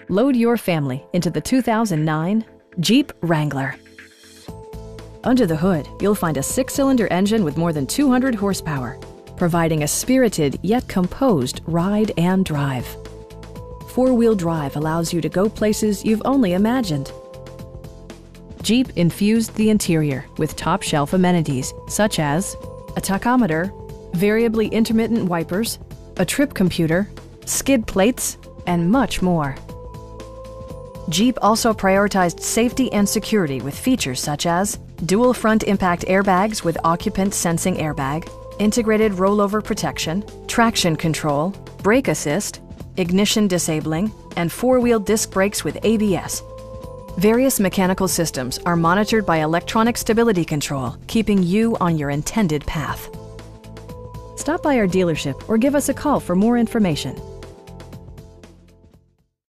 Load your family into the 2009 Jeep Wrangler. Under the hood, you'll find a 6-cylinder engine with more than 200 horsepower, providing a spirited yet composed ride and drive. 4-wheel drive allows you to go places you've only imagined. Jeep infused the interior with top-shelf amenities such as a tachometer, variably intermittent wipers, a trip computer, skid plates, and much more. Jeep also prioritized safety and security with features such as dual front impact airbags with occupant sensing airbag, integrated rollover protection, traction control, brake assist, ignition disabling, and 4-wheel disc brakes with ABS. Various mechanical systems are monitored by electronic stability control, keeping you on your intended path. Stop by our dealership or give us a call for more information.